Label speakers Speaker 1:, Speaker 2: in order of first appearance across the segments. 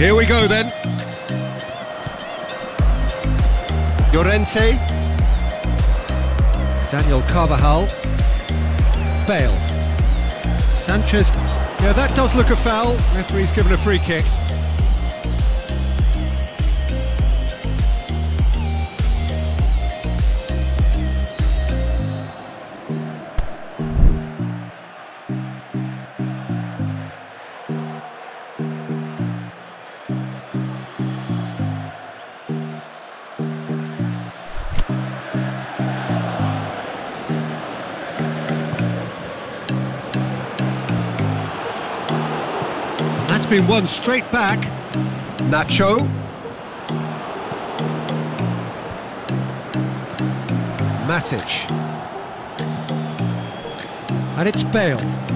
Speaker 1: here we go then. Llorente. Daniel Carvajal. Bale. Sanchez. Yeah, that does look a foul. Referee's given a free kick. That's been won straight back. Nacho. Matic. And it's Bale.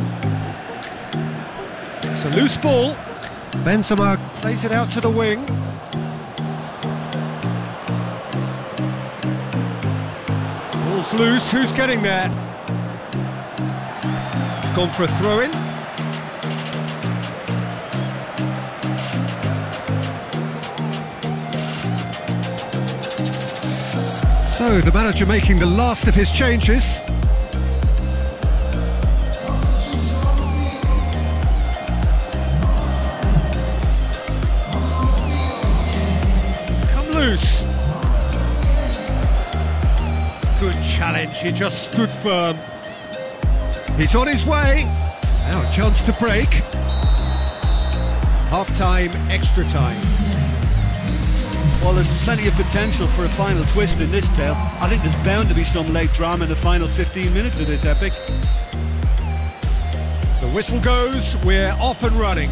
Speaker 1: It's a loose ball. Benzema plays it out to the wing. Ball's loose, who's getting there? It's gone for a throw-in. So, the manager making the last of his changes. It's come loose. Good challenge, he just stood firm. He's on his way. Now a chance to break. Half-time, extra time.
Speaker 2: Well, there's plenty of potential for a final twist in this tale. I think there's bound to be some late drama in the final 15 minutes of this epic.
Speaker 1: The whistle goes, we're off and running.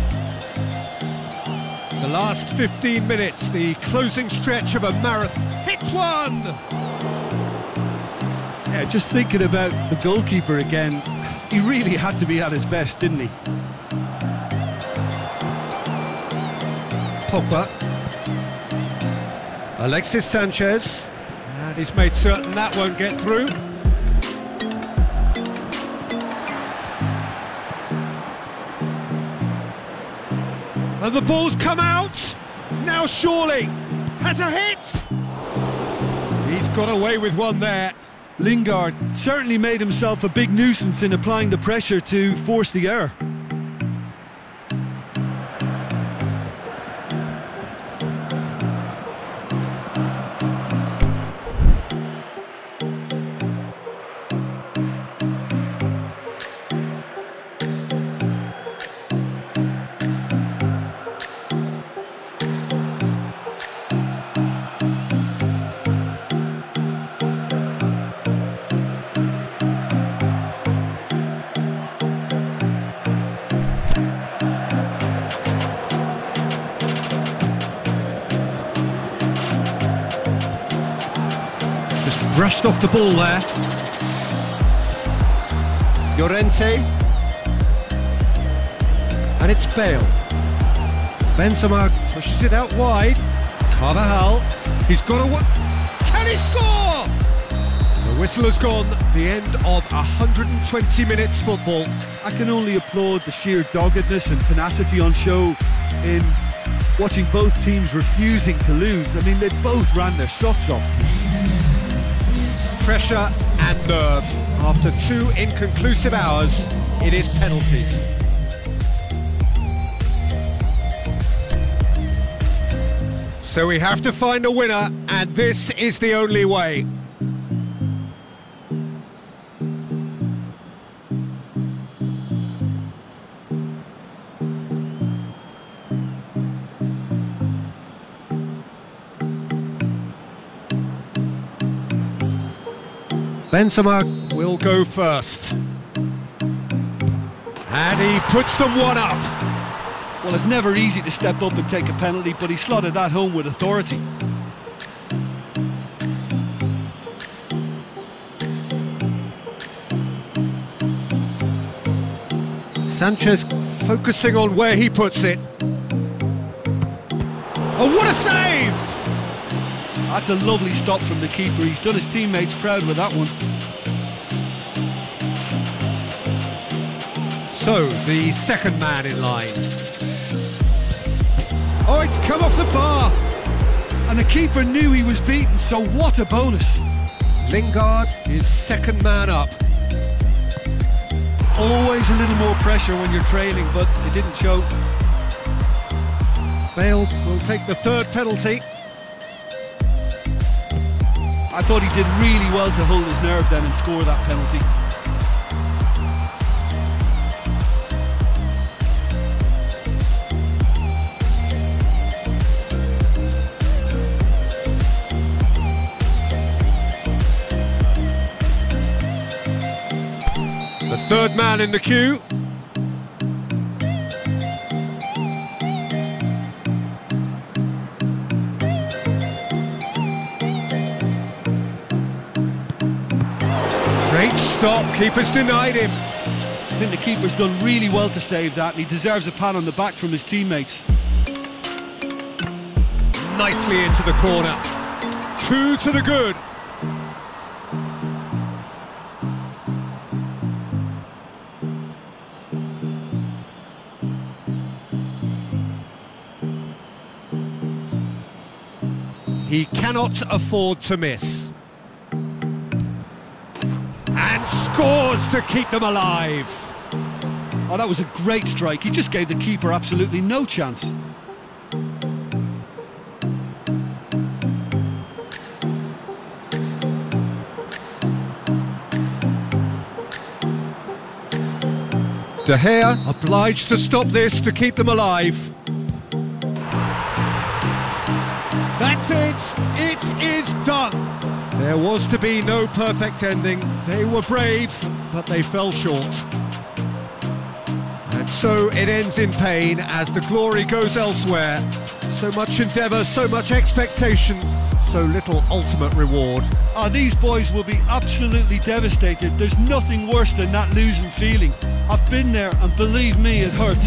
Speaker 1: The last 15 minutes, the closing stretch of a marathon. Hits one!
Speaker 2: Yeah, just thinking about the goalkeeper again, he really had to be at his best, didn't he?
Speaker 1: Pogba. Alexis Sanchez, and he's made certain that won't get through. And the ball's come out, now surely, has a hit! He's got away with one there.
Speaker 2: Lingard certainly made himself a big nuisance in applying the pressure to force the error.
Speaker 1: Brushed off the ball there. Llorente. And it's Bale. Benzema pushes it out wide. Carvajal. He's got a... Can he score? The whistle has gone. The end of 120 minutes football.
Speaker 2: I can only applaud the sheer doggedness and tenacity on show in watching both teams refusing to lose. I mean, they both ran their socks off.
Speaker 1: Pressure and nerve. After 2 inconclusive hours, it is penalties. So we have to find a winner, and this is the only way. Benzema will go first. And he puts them one up.
Speaker 2: Well, it's never easy to step up and take a penalty, but he slotted that home with authority.
Speaker 1: Sanchez focusing on where he puts it. Oh, what a save!
Speaker 2: That's a lovely stop from the keeper. He's done his teammates proud with that one. So, the second man in line.
Speaker 1: Oh, it's come off the bar.
Speaker 2: And the keeper knew he was beaten, so what a bonus.
Speaker 1: Lingard is second man up.
Speaker 2: Always a little more pressure when you're trailing, but it didn't show.
Speaker 1: Bale will take the third penalty.
Speaker 2: I thought he did really well to hold his nerve then and score that penalty.
Speaker 1: The third man in the queue. Great stop, keeper's denied him.
Speaker 2: I think the keeper's done really well to save that, and he deserves a pat on the back from his teammates.
Speaker 1: Nicely into the corner. 2 to the good. He cannot afford to miss. And scores to keep them alive.
Speaker 2: Oh, that was a great strike. He just gave the keeper absolutely no chance.
Speaker 1: De Gea obliged to stop this to keep them alive. That's it! It is done! There was to be no perfect ending. They were brave, but they fell short. And so it ends in pain as the glory goes elsewhere. So much endeavour, so much expectation, so little ultimate reward.
Speaker 2: Oh, these boys will be absolutely devastated. There's nothing worse than that losing feeling. I've been there, and believe me, it hurts.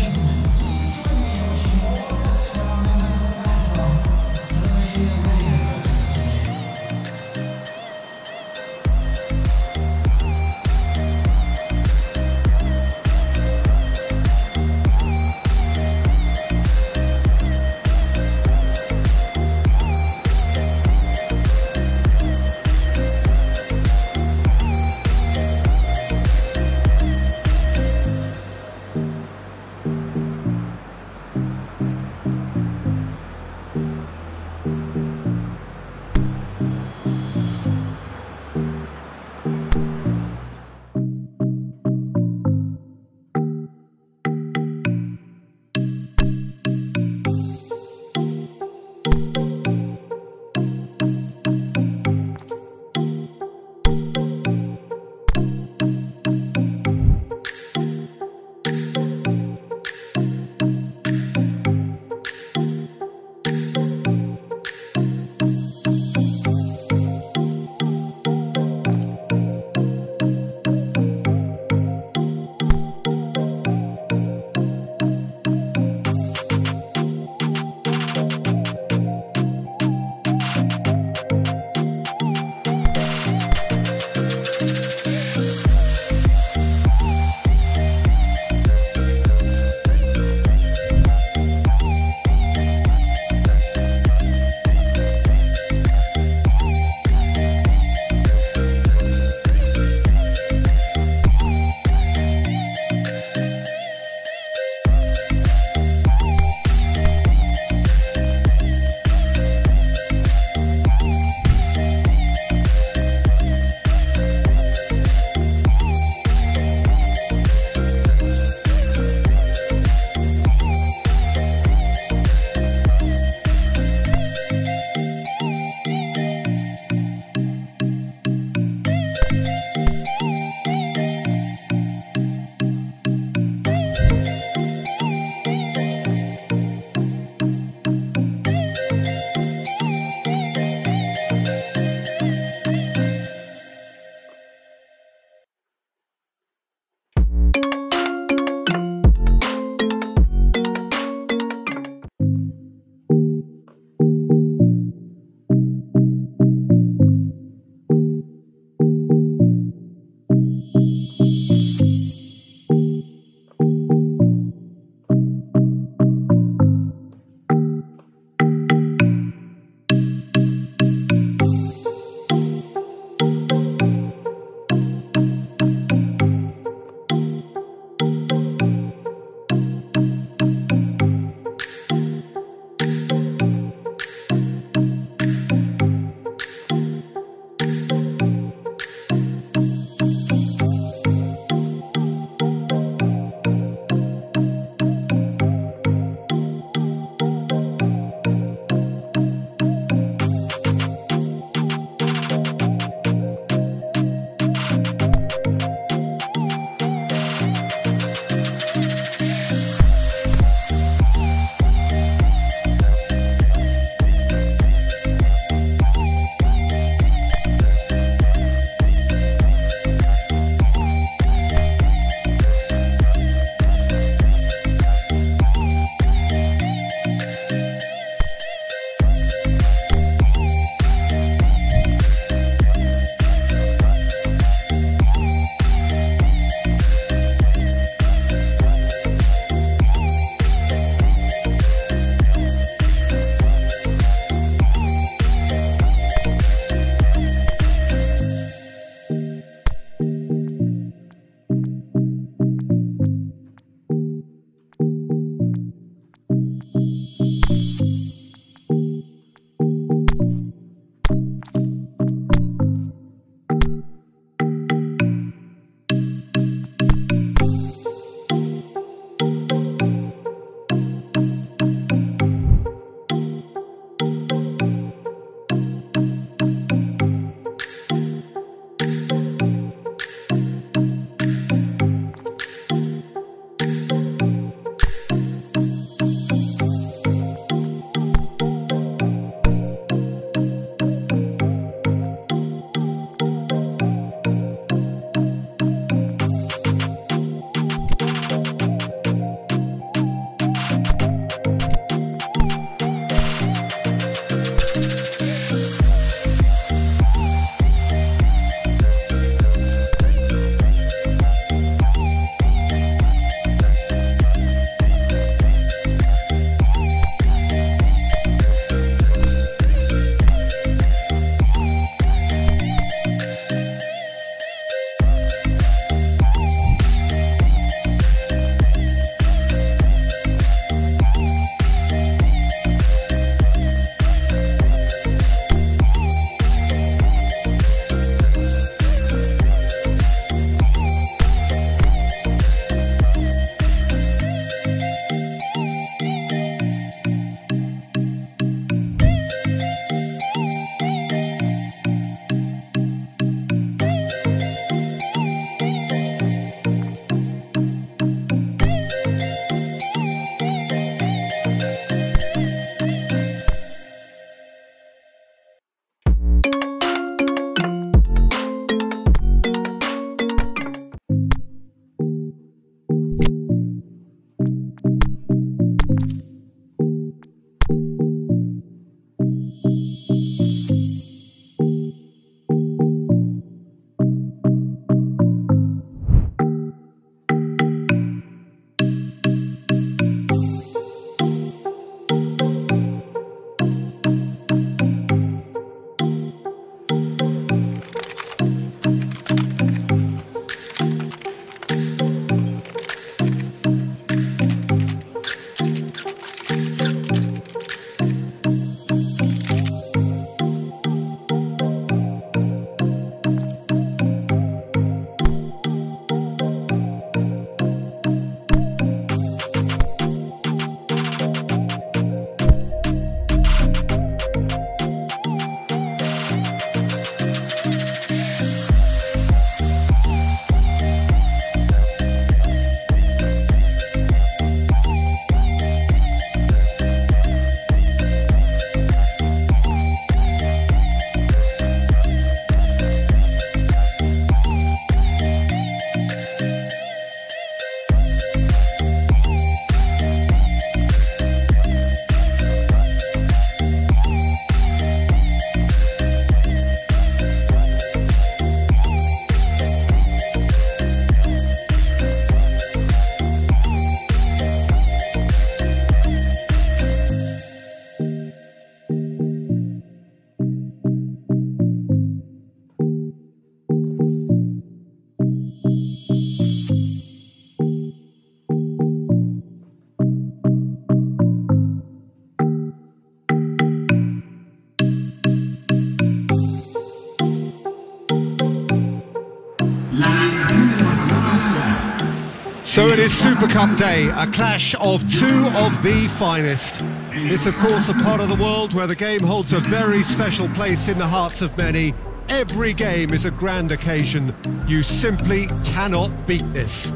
Speaker 1: So it is Super Cup day, a clash of two of the finest. This, of course, a part of the world where the game holds a very special place in the hearts of many. Every game is a grand occasion. You simply cannot beat this.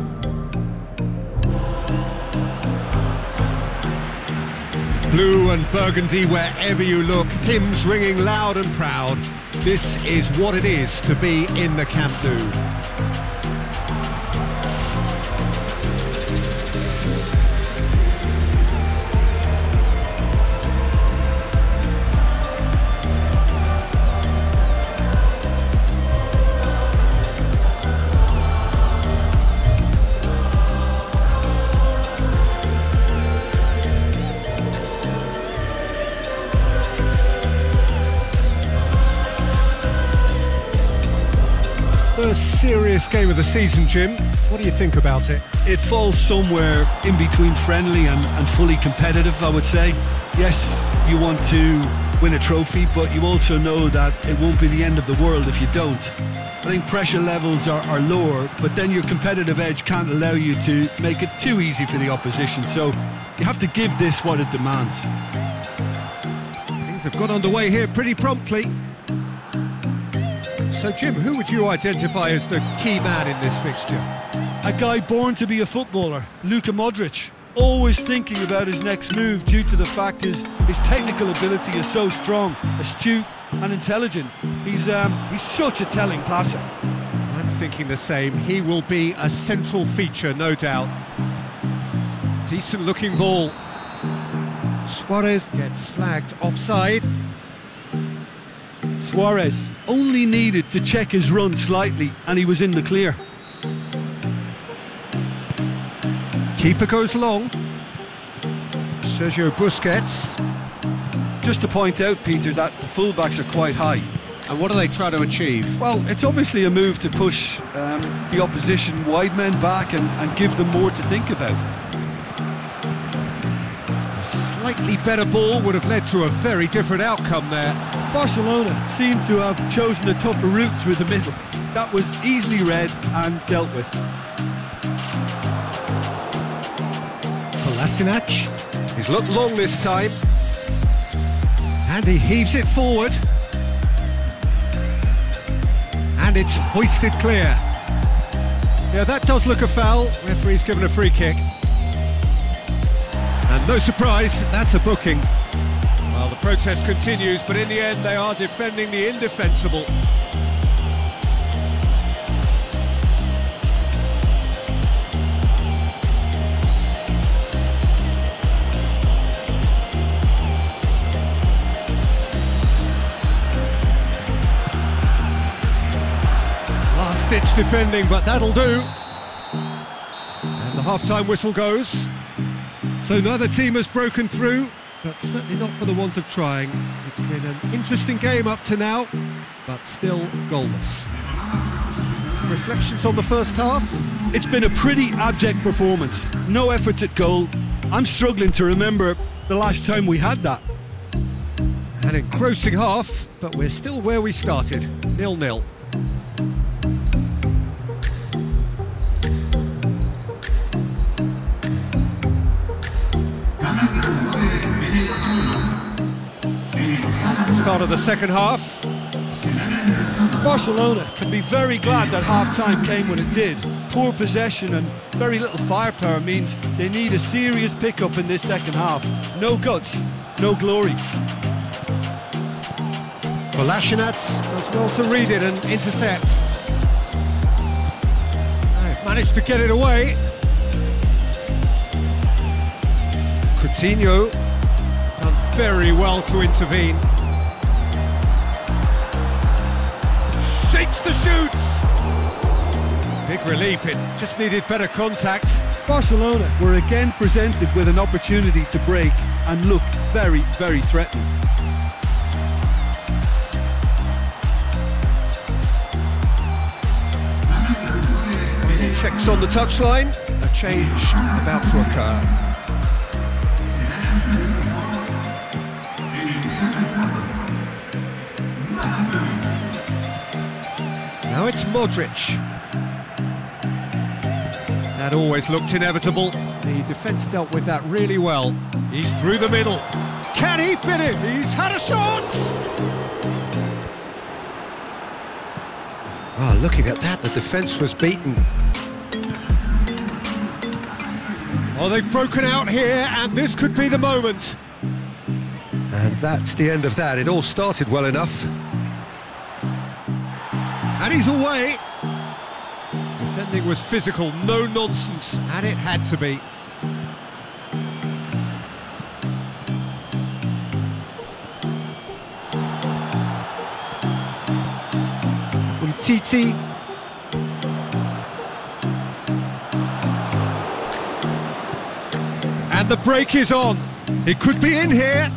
Speaker 1: Blue and burgundy wherever you look, hymns ringing loud and proud. This is what it is to be in the Camp Nou. First serious game of the season, Jim. What do you think about it?
Speaker 2: It falls somewhere in between friendly and fully competitive, I would say. Yes, you want to win a trophy, but you also know that it won't be the end of the world if you don't. I think pressure levels are lower, but then your competitive edge can't allow you to make it too easy for the opposition, so you have to give this what it demands.
Speaker 1: Things have got underway here pretty promptly. So, Jim, who would you identify as the key man in this fixture?
Speaker 2: A guy born to be a footballer, Luka Modric. Always thinking about his next move due to the fact his technical ability is so strong, astute and intelligent. He's such a telling passer.
Speaker 1: I'm thinking the same. He will be a central feature, no doubt. Decent looking ball. Suarez gets flagged offside.
Speaker 2: Suarez only needed to check his run slightly and he was in the clear.
Speaker 1: Keeper goes long. Sergio Busquets.
Speaker 2: Just to point out, Peter, that the fullbacks are quite high.
Speaker 1: And what do they try to achieve?
Speaker 2: Well, it's obviously a move to push the opposition wide men back and give them more to think about.
Speaker 1: A slightly better ball would have led to a very different outcome there.
Speaker 2: Barcelona seemed to have chosen a tougher route through the middle. That was easily read and dealt with.
Speaker 1: Kolasinac, he's looked long this time. And he heaves it forward. And it's hoisted clear. Yeah, that does look a foul. Referee's given a free kick. And no surprise, that's a booking. Well, the protest continues, but in the end they are defending the indefensible. Last-ditch defending, but that'll do. And the half-time whistle goes. So neither team has broken through, but certainly not for the want of trying. It's been an interesting game up to now, but still goalless. Reflections on the first half?
Speaker 2: It's been a pretty abject performance. No efforts at goal. I'm struggling to remember the last time we had that.
Speaker 1: An engrossing half, but we're still where we started, 0-0. Start of the second half.
Speaker 2: Barcelona can be very glad that half-time came when it did. Poor possession and very little firepower means they need a serious pickup in this second half. No guts, no glory.
Speaker 1: Kolasinac does well to read it and intercepts. They've managed to get it away. Coutinho done very well to intervene. Shapes the shoots! Big relief, it just needed better contact.
Speaker 2: Barcelona were again presented with an opportunity to break and looked very, very threatening.
Speaker 1: Checks on the touchline, a change about to occur. Now it's Modric. That always looked inevitable. The defence dealt with that really well. He's through the middle. Can he fit it? He's had a shot! Oh, looking at that, the defence was beaten. Oh, they've broken out here, and this could be the moment. And that's the end of that. It all started well enough. And he's away. Defending was physical, no nonsense, and it had to be. Titi. And the break is on. It could be in here.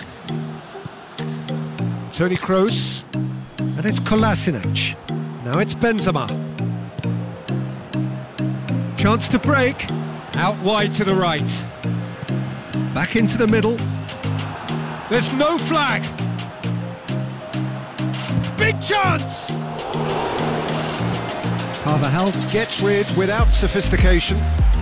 Speaker 1: Toni Kroos. And it's Kolasinac. Now it's Benzema. Chance to break. Out wide to the right. Back into the middle. There's no flag. Big chance! Carvajal gets rid without sophistication.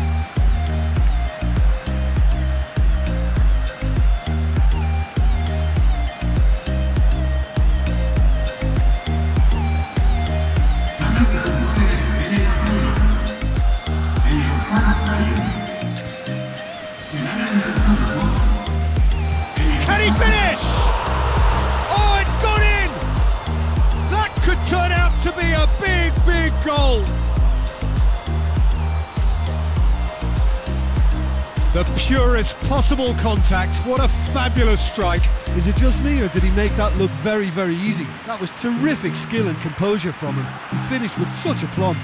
Speaker 1: Can he finish? Oh, it's gone in! That could turn out to be a big goal. The purest possible contact. What a fabulous strike.
Speaker 2: Is it just me, or did he make that look very, very easy? That was terrific skill and composure from him. He finished with such aplomb.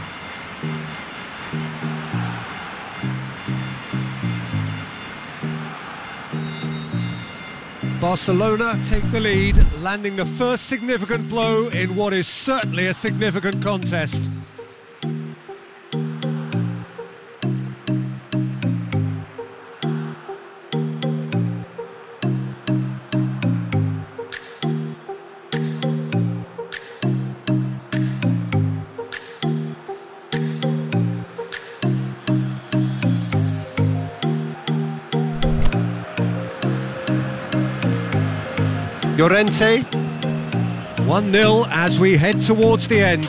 Speaker 1: Barcelona take the lead, landing the first significant blow in what is certainly a significant contest. Llorente, 1-0 as we head towards the end.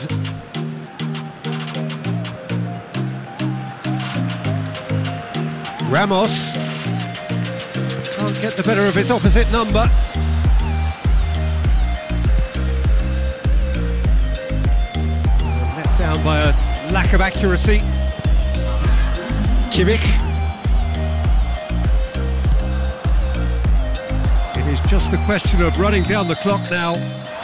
Speaker 1: Ramos can't get the better of his opposite number. Let down by a lack of accuracy. Kimmich. It's just the question of running down the clock now.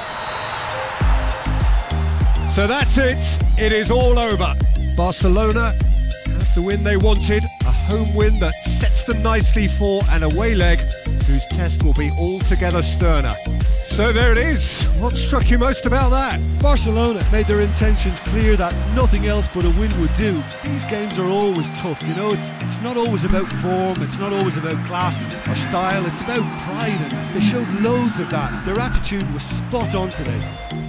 Speaker 1: So that's it. It is all over. Barcelona have the win they wanted. A home win that sets them nicely for an away leg whose test will be altogether sterner. So there it is. What struck you most about that?
Speaker 2: Barcelona made their intentions clear that nothing else but a win would do. These games are always tough, you know, it's not always about form, it's not always about class or style, it's about pride, and they showed loads of that. Their attitude was spot on today.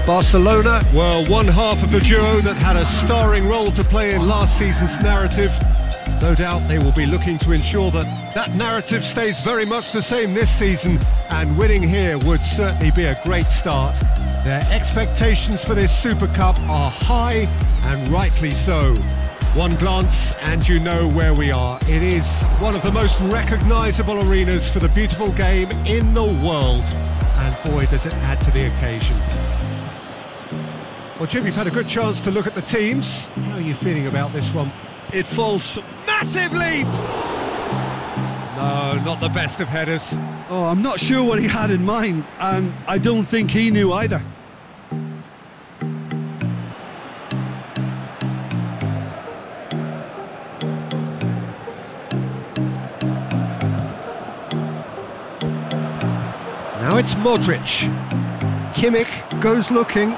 Speaker 1: Barcelona were one half of the duo that had a starring role to play in last season's narrative. No doubt they will be looking to ensure that that narrative stays very much the same this season, and winning here would certainly be a great start. Their expectations for this Super Cup are high, and rightly so. One glance and you know where we are. It is one of the most recognisable arenas for the beautiful game in the world, and boy does it add to the occasion. Well, Jim, you've had a good chance to look at the teams. How are you feeling about this one?
Speaker 2: It falls
Speaker 1: Massive leap! No, not the best of headers.
Speaker 2: Oh, I'm not sure what he had in mind, and I don't think he knew either.
Speaker 1: Now it's Modric. Kimmich goes looking.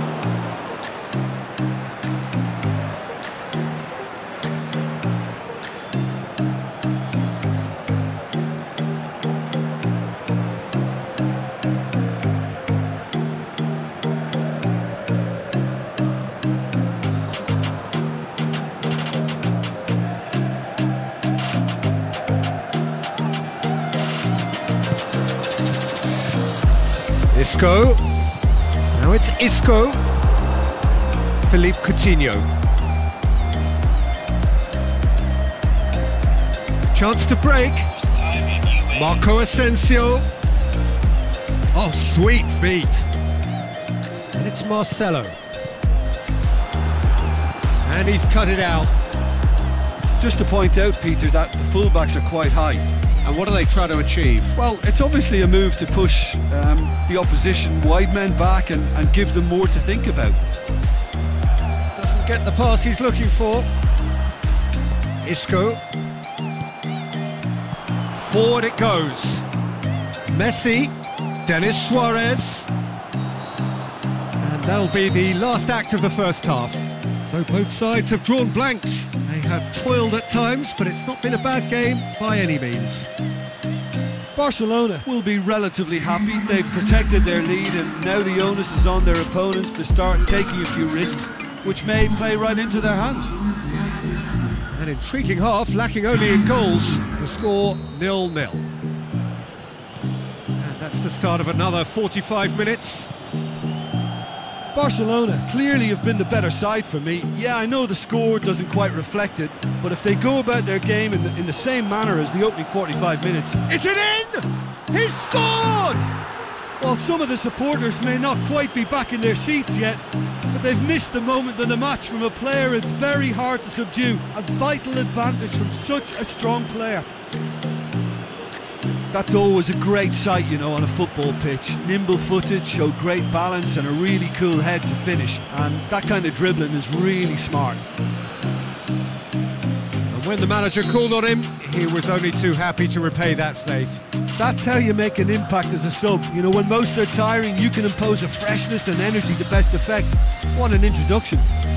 Speaker 1: Isco. Now it's Isco. Philippe Coutinho. Chance to break. Marco Asensio. Oh, sweet feet. And it's Marcelo. And he's cut it out.
Speaker 2: Just to point out, Peter, that the fullbacks are quite high.
Speaker 1: And what do they try to achieve?
Speaker 2: Well, it's obviously a move to push the opposition wide men back and give them more to think about.
Speaker 1: Doesn't get the pass he's looking for. Isco. Forward it goes. Messi. Denis Suarez. And that'll be the last act of the first half. So both sides have drawn blanks. They have toiled at times, but it's not been a bad game by any means.
Speaker 2: Barcelona will be relatively happy. They've protected their lead, and now the onus is on their opponents to start taking a few risks, which may play right into their hands.
Speaker 1: An intriguing half, lacking only in goals. The score 0-0. And that's the start of another 45 minutes.
Speaker 2: Barcelona clearly have been the better side for me. Yeah, I know the score doesn't quite reflect it, but if they go about their game in the same manner as the opening 45 minutes...
Speaker 1: Is it in? He's scored!
Speaker 2: Well, some of the supporters may not quite be back in their seats yet, but they've missed the moment of the match from a player it's very hard to subdue. A vital advantage from such a strong player. That's always a great sight, you know, on a football pitch. Nimble-footed, showed great balance and a really cool head to finish. And that kind of dribbling is really smart.
Speaker 1: And when the manager called on him, he was only too happy to repay that faith.
Speaker 2: That's how you make an impact as a sub. You know, when most are tiring, you can impose a freshness and energy to best effect. What an introduction.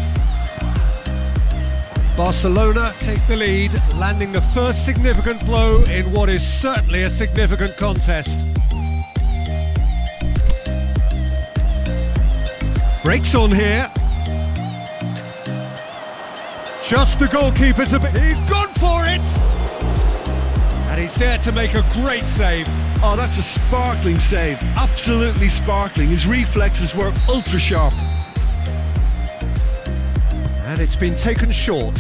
Speaker 1: Barcelona take the lead, landing the first significant blow in what is certainly a significant contest. Breaks on here. Just the goalkeeper to be... He's gone for it! And he's there to make a great save.
Speaker 2: Oh, that's a sparkling save. Absolutely sparkling. His reflexes were ultra sharp.
Speaker 1: And it's been taken short.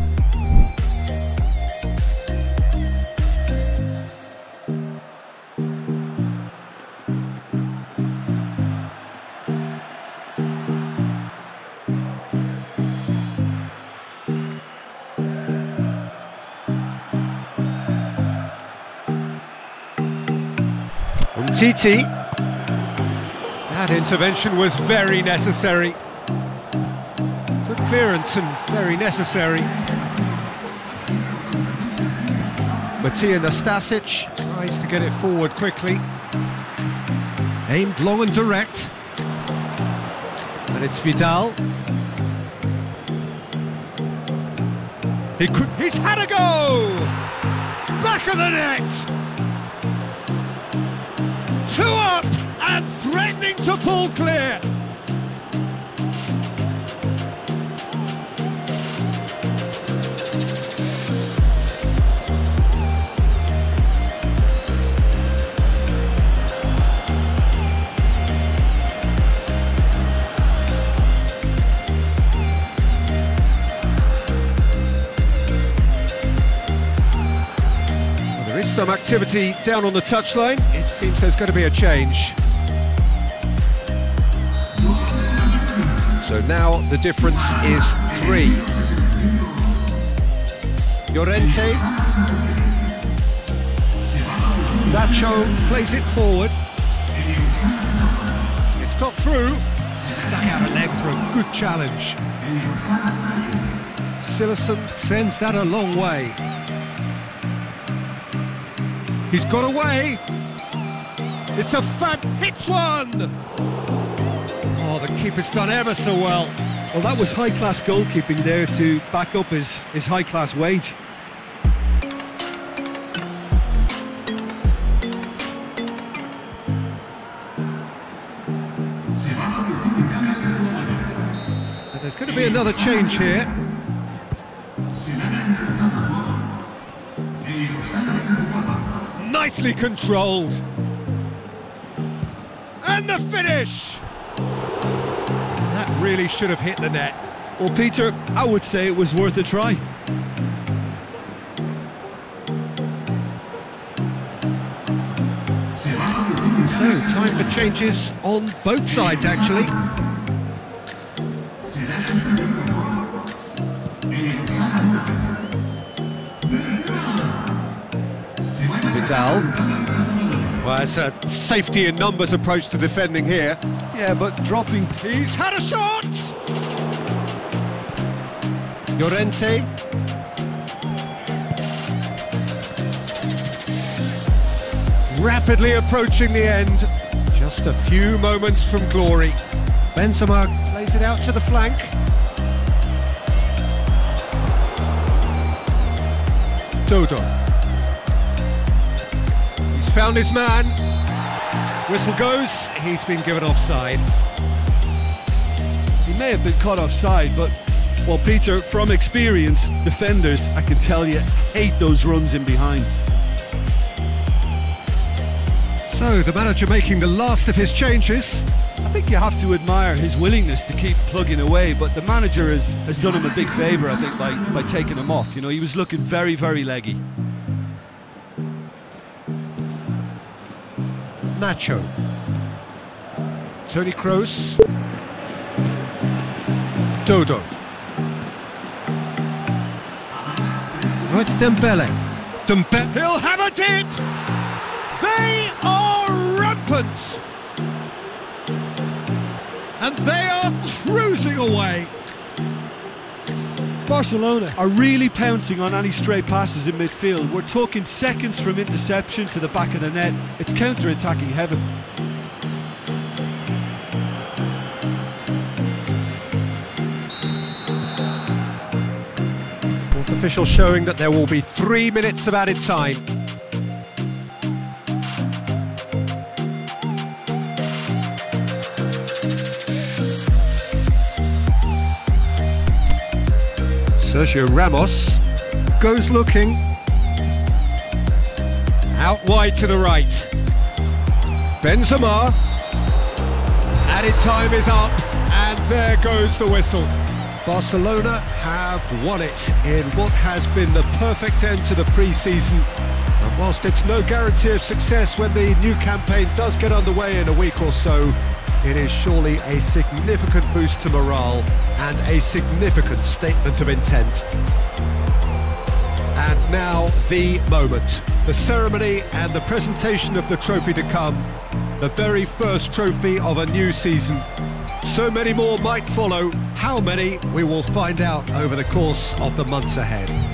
Speaker 1: Titi. That intervention was very necessary. Good clearance and very necessary. Matija Nastasic tries to get it forward quickly. Aimed long and direct. And it's Vidal. He's had a go! Back of the net! 2 up and threatening to pull clear. There is some activity down on the touchline. It seems there's going to be a change. So now the difference is 3. Llorente. Nacho plays it forward. It's got through. Stuck out a leg for a good challenge. Silerson sends that a long way. He's got away. It's a hits one. Oh, the keeper's done ever so well.
Speaker 2: Well, that was high-class goalkeeping there to back up his high-class wage.
Speaker 1: So there's going to be another change here. Nicely controlled. And the finish! That really should have hit the net.
Speaker 2: Well, Peter, I would say it was worth a try.
Speaker 1: So, time for changes on both sides, actually. Vidal. Well, it's a safety in numbers approach to defending here.
Speaker 2: Yeah, but dropping...
Speaker 1: He's had a shot! Llorente. Rapidly approaching the end. Just a few moments from glory. Benzema plays it out to the flank. Dodo. He's found his man. Whistle goes. He's been given offside.
Speaker 2: He may have been caught offside, but, well, Peter, from experience, defenders, I can tell you, hate those runs in behind.
Speaker 1: So, the manager making the last of his changes.
Speaker 2: I think you have to admire his willingness to keep plugging away, but the manager has done him a big favour, I think, by taking him off. You know, he was looking very, very leggy.
Speaker 1: Nacho. Toni KROSS. Dodo. Oh, it's Dembele. He'll have a dip! They are rampant! And they are cruising away!
Speaker 2: Barcelona are really pouncing on any stray passes in midfield. We're talking seconds from interception to the back of the net. It's counter-attacking heaven.
Speaker 1: Fourth official showing that there will be 3 minutes of added time. Sergio Ramos goes looking. Out wide to the right. Benzema. Added time is up, and there goes the whistle. Barcelona have won it in what has been the perfect end to the pre-season. And whilst it's no guarantee of success when the new campaign does get underway in a week or so, it is surely a significant boost to morale and a significant statement of intent. And now the moment, the ceremony and the presentation of the trophy to come, the very first trophy of a new season. So many more might follow. How many, we will find out over the course of the months ahead.